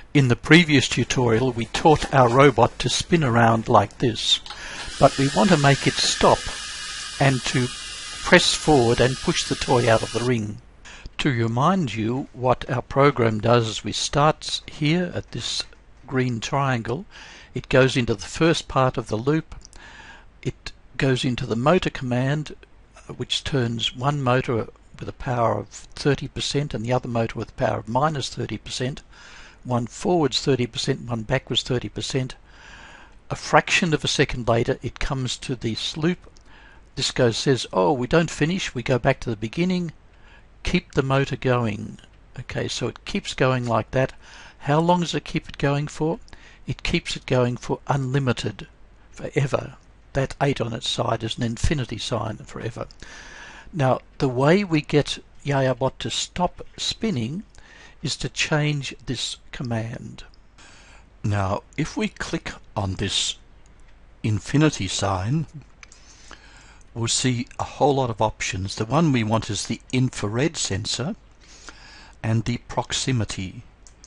In the previous tutorial we taught our robot to spin around like this, but we want to make it stop and to press forward and push the toy out of the ring. To remind you what our program does is we start here at this green triangle, it goes into the first part of the loop, it goes into the motor command which turns one motor with a power of 30% and the other motor with a power of minus 30%, one forwards 30%, one backwards 30%. A fraction of a second later it comes to this loop. This says, oh, we don't finish, we go back to the beginning, keep the motor going. Okay, so it keeps going like that. How long does it keep it going for? It keeps it going for unlimited, forever. That 8 on its side is an infinity sign, forever. Now, the way we get YayaBot to stop spinning is to change this command. Now, if we click on this infinity sign, we'll see a whole lot of options. The one we want is the infrared sensor and the proximity.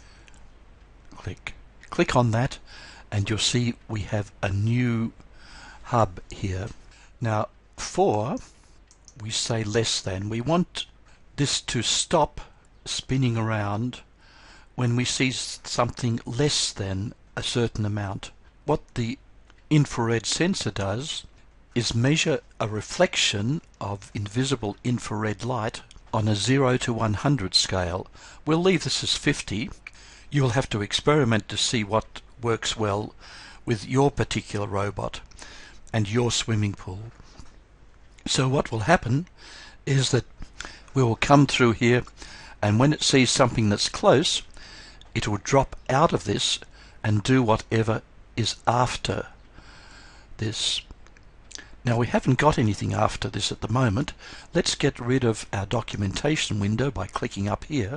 Click on that and you'll see we have a new hub here. Now, for we say less than, we want this to stop spinning around when we see something less than a certain amount. What the infrared sensor does is measure a reflection of invisible infrared light on a 0 to 100 scale. We'll leave this as 50. You'll have to experiment to see what works well with your particular robot and your swimming pool. So what will happen is that we will come through here, and when it sees something that's close, it will drop out of this and do whatever is after this. Now, we haven't got anything after this at the moment. Let's get rid of our documentation window by clicking up here.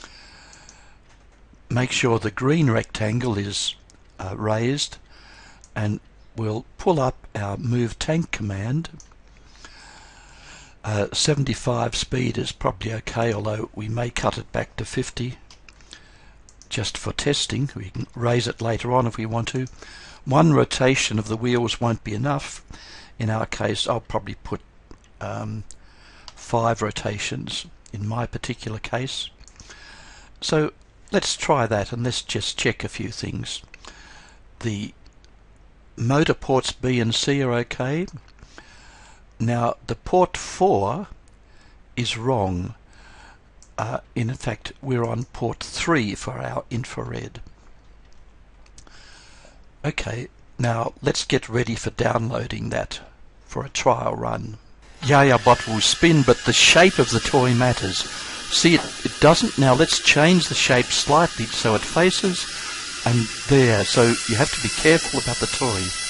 Make sure the green rectangle is raised, and we'll pull up our move tank command. 75 speed is probably okay, although we may cut it back to 50 just for testing. We can raise it later on if we want to. One rotation of the wheels won't be enough. In our case, I'll probably put 5 rotations in my particular case. So let's try that, and let's just check a few things. The motor ports B and C are okay. Now, the port 4 is wrong. In fact, we're on port 3 for our infrared. Okay, now let's get ready for downloading that for a trial run. YayaBot will spin, but the shape of the toy matters. See, it doesn't. Now let's change the shape slightly so it faces, and there. So you have to be careful about the toy.